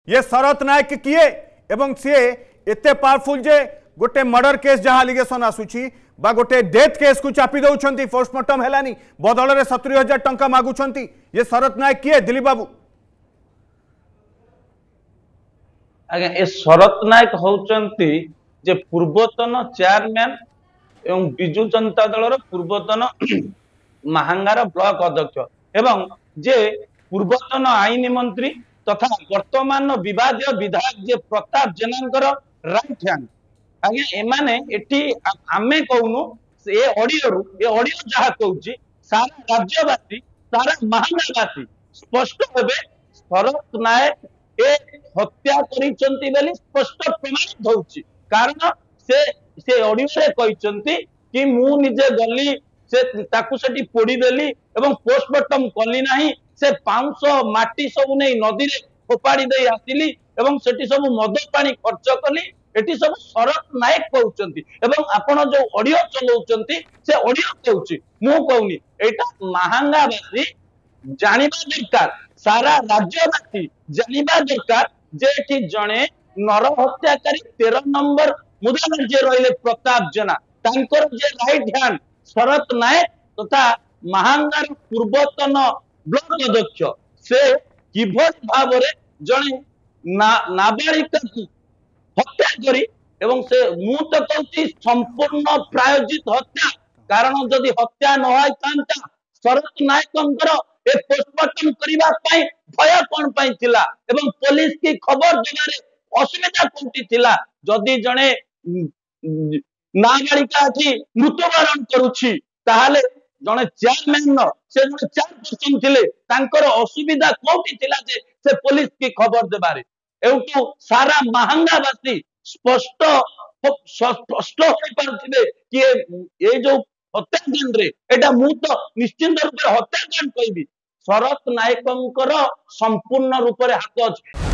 ये शरत नायक किए एवं सी एते पावरफुल जे गोटे मर्डर केस जहां आलिगेशन आसुची बा गोटे डेथ केस को चापी दौरान पोस्टमार्टम है बदल में 70,000 टंका मागुंट ये शरत नायक किए दिलीप बाबू? आज्ञा ए शरत नायक होउचंती जे पूर्वतन चेयरमैन एवं बिजु जनता दल पूर्वतन महांगार ब्लॉक अध्यक्ष एवं जे पूर्वतन आईन मंत्री तथा वर्तमान विवादीय विधायक जे प्रताप जेनांकर राइट हैंड। आज्ञा एमाने एठी आमे कहूनु ए ऑडियो जहा कहूची सारा राज्यवासी सारा महानगरवासी स्पष्ट भावे शरत नायक ए हत्या करिसंती बेली स्पष्ट प्रमाणित होउची। कारण से ऑडियो रे कहिसंती कि मु निजे गली से ताकू सेठी पोड़ी देली एवं पोस्टमार्टम कली नाही से 500 माटी सब नै नदी रे फोपाड़ी दे आसिली एवं सेठी सब मद पानी खर्च कली एटी सब शरत नायक कहउचंती एवं आपण जो ऑडियो चलाउचंती से ऑडियो कहउची मु कहउनी एटा महांगावासी जानिबा दरकार सारा राज्यवासी जानिबा दरकार जे कि जणे नर हत्याकारी 13 नंबर मुदान जे रहिले प्रताप जेना तांकर जे राइट हैंड शरत नायक तथा महांगार पूर्वतन ब्लॉक अध्यक्ष से किभली भावरे जणे नाबालिका हत्या करी एवं से मु तो कहती संपूर्ण प्रायोजित हत्या। कारण जदि हत्या न होय तांता शरत नायकंकर ए पोस्टमार्टम करिबा पई भय कोन पई थिला एवं पुलिस की खबर देबारे असुविधा कोंटी थिला। जदि जणे नाबालिका थी मृत्युवरण करूची ताहाले जणे चेयरमैन न से जणे चेयरपर्सन थिले तांकर असुविधा कोंटी थिला जे से पुलिस की खबर देबारे एउटू सारा महांगावासी स्पष्ट स्पष्ट हो पारथिबे कि ए जो हत्याकांड रे एटा मु तो निश्चित रूप से हत्याकांड कहबी शरत नायकंकर संपूर्ण रूप से हाथ अछि।